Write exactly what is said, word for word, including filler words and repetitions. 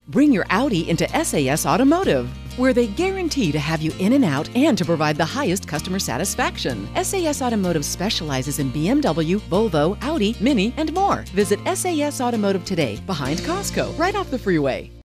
Bring your Audi into S A S Automotive, where they guarantee to have you in and out and to provide the highest customer satisfaction. S A S Automotive specializes in B M W, Volvo, Audi, Mini, and more. Visit S A S Automotive today, behind Costco, right off the freeway.